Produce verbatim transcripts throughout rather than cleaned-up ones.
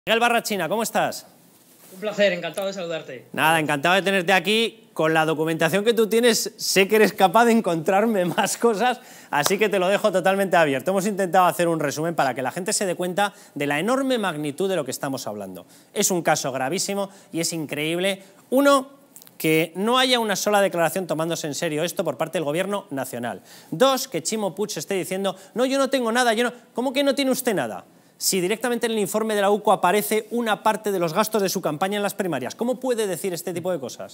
Miguel Barrachina, ¿cómo estás? Un placer, encantado de saludarte. Nada, encantado de tenerte aquí. Con la documentación que tú tienes, sé que eres capaz de encontrarme más cosas, así que te lo dejo totalmente abierto. Hemos intentado hacer un resumen para que la gente se dé cuenta de la enorme magnitud de lo que estamos hablando. Es un caso gravísimo y es increíble, uno, que no haya una sola declaración tomándose en serio esto por parte del Gobierno nacional. Dos, que Chimo Puig esté diciendo, no, yo no tengo nada, yo no... ¿Cómo que no tiene usted nada? Si directamente en el informe de la U C O aparece una parte de los gastos de su campaña en las primarias, ¿cómo puede decir este tipo de cosas?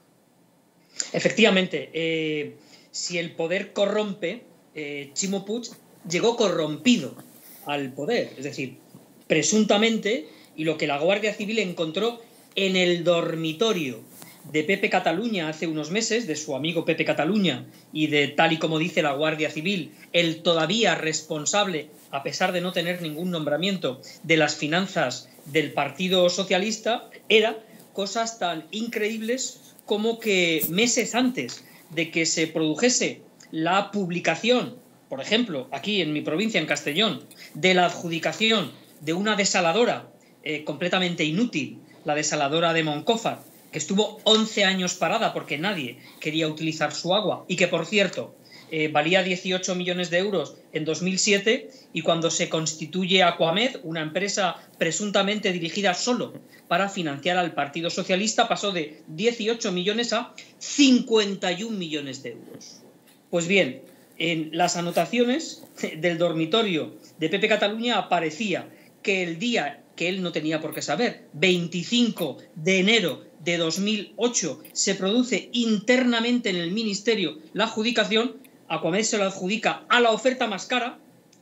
Efectivamente, eh, si el poder corrompe, eh, Chimo Puig llegó corrompido al poder, es decir, presuntamente, y lo que la Guardia Civil encontró en el dormitorio de Pepe Cataluña hace unos meses, de su amigo Pepe Cataluña, y de, tal y como dice la Guardia Civil, el todavía responsable, a pesar de no tener ningún nombramiento, de las finanzas del Partido Socialista, era cosas tan increíbles como que meses antes de que se produjese la publicación, por ejemplo, aquí en mi provincia, en Castellón, de la adjudicación de una desaladora eh, completamente inútil, la desaladora de Moncófar, que estuvo once años parada porque nadie quería utilizar su agua y que, por cierto, eh, valía dieciocho millones de euros en dos mil siete, y cuando se constituye Aquamed, una empresa presuntamente dirigida solo para financiar al Partido Socialista, pasó de dieciocho millones a cincuenta y un millones de euros. Pues bien, en las anotaciones del dormitorio de Pepe Cataluña aparecía que el día que él no tenía por qué saber, veinticinco de enero de dos mil ocho, se produce internamente en el Ministerio la adjudicación. Aquamed se lo adjudica a la oferta más cara.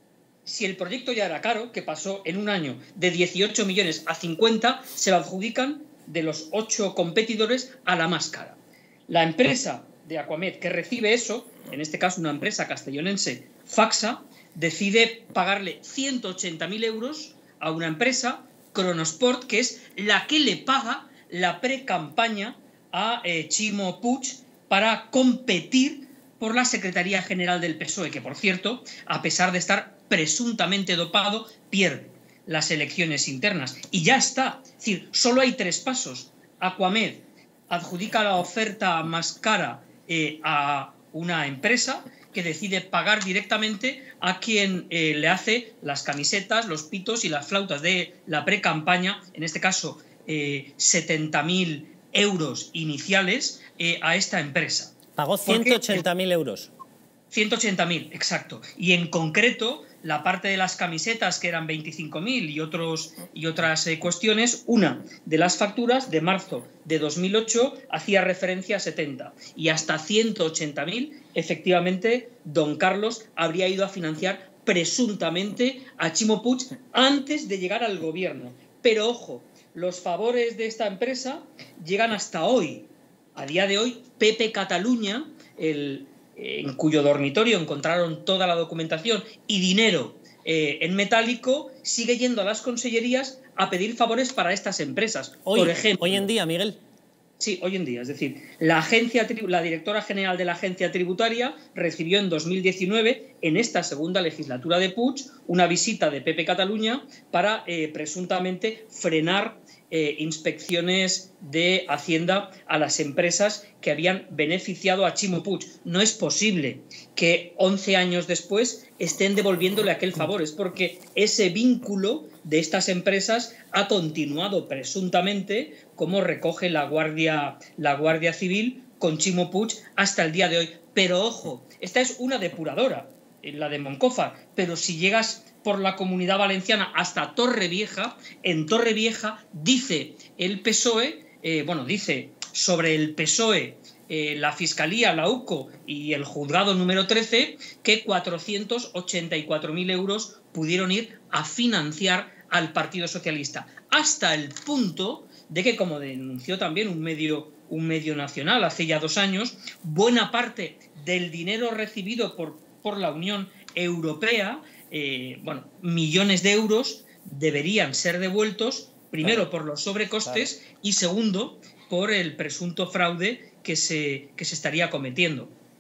Si el proyecto ya era caro, que pasó en un año de dieciocho millones a cincuenta, se lo adjudican de los ocho competidores a la más cara. La empresa de Aquamed que recibe eso, en este caso una empresa castellonense, Faxa, decide pagarle ciento ochenta mil euros a una empresa, Cronosport, que es la que le paga la pre-campaña a eh, Chimo Puig para competir por la Secretaría General del P S O E, que, por cierto, a pesar de estar presuntamente dopado, pierde las elecciones internas. Y ya está. Es decir, solo hay tres pasos. Aquamed adjudica la oferta más cara eh, a una empresa que decide pagar directamente a quien eh, le hace las camisetas, los pitos y las flautas de la pre-campaña, en este caso eh, setenta mil euros iniciales eh, a esta empresa. Pagó ciento ochenta mil euros. ciento ochenta mil, exacto. Y en concreto, la parte de las camisetas, que eran veinticinco mil, y, otros, y otras eh, cuestiones, una de las facturas de marzo de dos mil ocho hacía referencia a setenta. Y hasta ciento ochenta mil, efectivamente, don Carlos habría ido a financiar presuntamente a Chimo Puig antes de llegar al gobierno. Pero ojo, los favores de esta empresa llegan hasta hoy. A día de hoy, Pepe Cataluña, el, eh, en cuyo dormitorio encontraron toda la documentación y dinero eh, en metálico, sigue yendo a las consellerías a pedir favores para estas empresas. Hoy, Por ejemplo, hoy en día, Miguel. Sí, hoy en día. Es decir, la, agencia, la directora general de la agencia tributaria recibió en dos mil diecinueve, en esta segunda legislatura de Puig, una visita de Pepe Cataluña para eh, presuntamente frenar eh, inspecciones de Hacienda a las empresas que habían beneficiado a Chimo Puig. No es posible que once años después estén devolviéndole aquel favor. Es porque ese vínculo de estas empresas ha continuado presuntamente, como recoge la Guardia, la Guardia Civil, con Chimo Puig hasta el día de hoy. Pero ojo, esta es una depuradora, la de Moncófar, pero si llegas por la Comunidad Valenciana hasta Torrevieja, en Torrevieja dice el P S O E, eh, bueno, dice sobre el P S O E eh, la Fiscalía, la U C O y el Juzgado número trece, que cuatrocientos ochenta y cuatro mil euros pudieron ir a financiar al Partido Socialista, hasta el punto de que, como denunció también un medio, un medio nacional hace ya dos años, buena parte del dinero recibido por, por la Unión Europea, eh, bueno, millones de euros, deberían ser devueltos, primero claro, por los sobrecostes, claro, y segundo, por el presunto fraude que se, que se estaría cometiendo.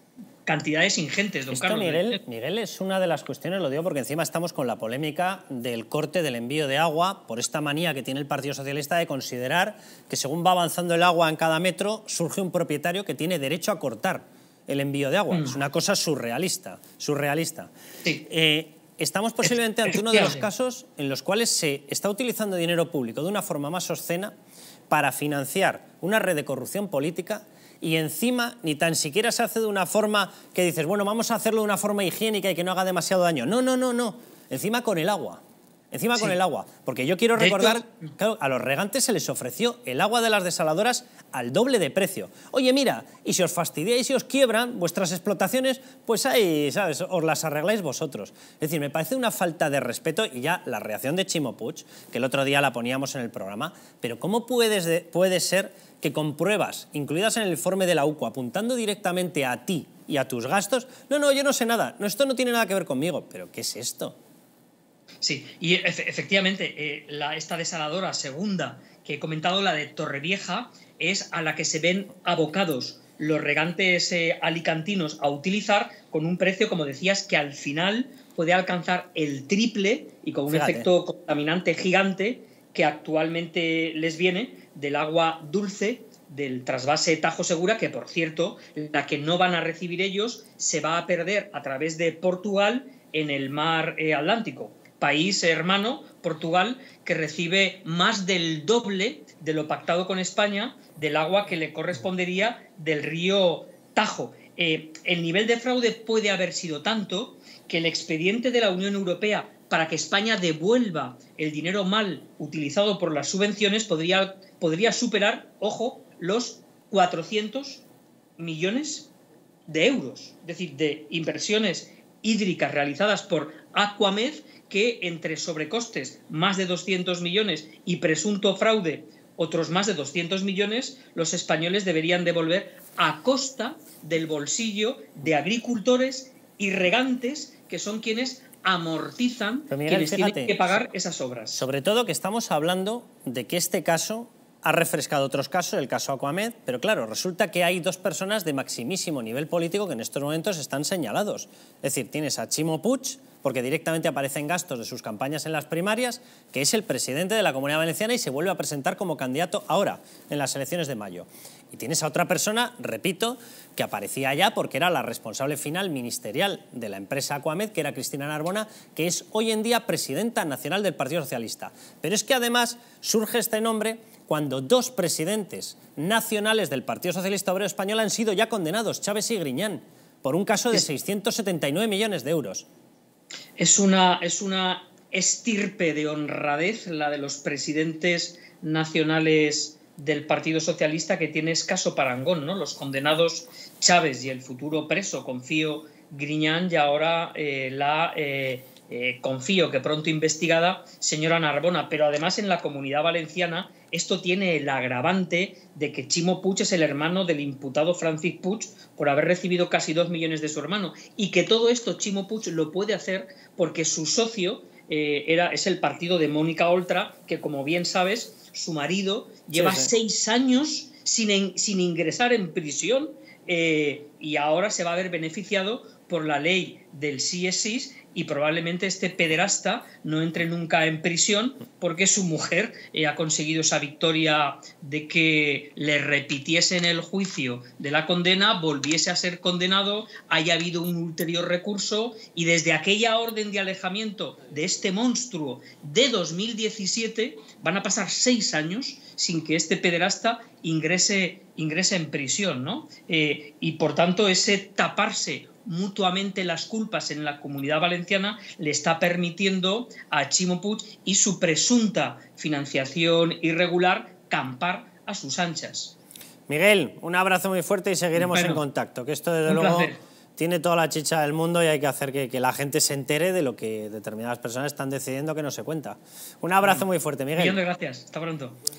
cantidades ingentes, don Esto, Carlos. Miguel, Miguel, es una de las cuestiones, lo digo porque encima estamos con la polémica del corte del envío de agua por esta manía que tiene el Partido Socialista de considerar que según va avanzando el agua en cada metro, surge un propietario que tiene derecho a cortar el envío de agua. Mm. Es una cosa surrealista, surrealista. Sí. Eh, Estamos posiblemente ante uno de los casos en los cuales se está utilizando dinero público de una forma más obscena para financiar una red de corrupción política y encima ni tan siquiera se hace de una forma que dices, bueno, vamos a hacerlo de una forma higiénica y que no haga demasiado daño. No, no, no, no. Encima con el agua. Encima sí. con el agua. Porque yo quiero recordar, hecho... claro, a los regantes se les ofreció el agua de las desaladoras al doble de precio. Oye, mira, y si os fastidiáis y os quiebran vuestras explotaciones, pues ahí, ¿sabes?, os las arregláis vosotros. Es decir, me parece una falta de respeto y ya la reacción de Chimo Puig, que el otro día la poníamos en el programa, pero ¿cómo puedes de, puede ser que con pruebas incluidas en el informe de la U C O, apuntando directamente a ti y a tus gastos, no, no, yo no sé nada, no, esto no tiene nada que ver conmigo, pero ¿qué es esto? Sí, y efectivamente, eh, la, esta desaladora segunda que he comentado, la de Torrevieja, es a la que se ven abocados los regantes eh, alicantinos a utilizar con un precio, como decías, que al final puede alcanzar el triple y con un Fíjate. efecto contaminante gigante que actualmente les viene del agua dulce del trasvase Tajo Segura, que por cierto, la que no van a recibir ellos se va a perder a través de Portugal en el mar eh, Atlántico. País hermano, Portugal, que recibe más del doble de lo pactado con España del agua que le correspondería del río Tajo. Eh, el nivel de fraude puede haber sido tanto que el expediente de la Unión Europea para que España devuelva el dinero mal utilizado por las subvenciones podría, podría superar, ojo, los cuatrocientos millones de euros. Es decir, de inversiones hídricas realizadas por Aquamed, que entre sobrecostes más de doscientos millones y presunto fraude otros más de doscientos millones, los españoles deberían devolver a costa del bolsillo de agricultores y regantes, que son quienes amortizan, Miguel, quienes fíjate, tienen que pagar esas obras. Sobre todo que estamos hablando de que este caso ha refrescado otros casos, el caso Aquamed, pero claro, resulta que hay dos personas de maximísimo nivel político que en estos momentos están señalados. Es decir, tienes a Chimo Puig, porque directamente aparecen gastos de sus campañas en las primarias, que es el presidente de la Comunidad Valenciana y se vuelve a presentar como candidato ahora, en las elecciones de mayo. Y tienes a otra persona, repito, que aparecía ya porque era la responsable final ministerial de la empresa Aquamed, que era Cristina Narbona, que es hoy en día presidenta nacional del Partido Socialista. Pero es que además surge este nombre cuando dos presidentes nacionales del Partido Socialista Obrero Español han sido ya condenados, Chaves y Griñán, por un caso de seiscientos setenta y nueve millones de euros. Es una, es una estirpe de honradez la de los presidentes nacionales del Partido Socialista que tiene escaso parangón, ¿no? Los condenados Chaves y el futuro preso, confío, Griñán, y ahora eh, la, eh, eh, confío que pronto investigada, señora Narbona. Pero además en la Comunidad Valenciana esto tiene el agravante de que Chimo Puig es el hermano del imputado Francis Puig por haber recibido casi dos millones de su hermano, y que todo esto Chimo Puig lo puede hacer porque su socio eh, era, es el partido de Mónica Oltra, que como bien sabes, su marido lleva sí, sí. seis años sin, en, sin ingresar en prisión eh, y ahora se va a ver beneficiado por la ley del sí es sí, y probablemente este pederasta no entre nunca en prisión porque su mujer eh, ha conseguido esa victoria de que le repitiesen el juicio de la condena, volviese a ser condenado, haya habido un ulterior recurso y desde aquella orden de alejamiento de este monstruo de dos mil diecisiete van a pasar seis años sin que este pederasta ingrese, ingrese en prisión, ¿no? Eh, y por tanto ese taparse mutuamente las culpas en la Comunidad Valenciana le está permitiendo a Chimo Puig y su presunta financiación irregular campar a sus anchas. Miguel, un abrazo muy fuerte y seguiremos bueno, en contacto, que esto desde luego placer. Tiene toda la chicha del mundo y hay que hacer que, que la gente se entere de lo que determinadas personas están decidiendo que no se cuenta. Un abrazo bueno, muy fuerte, Miguel. Millón de gracias, hasta pronto.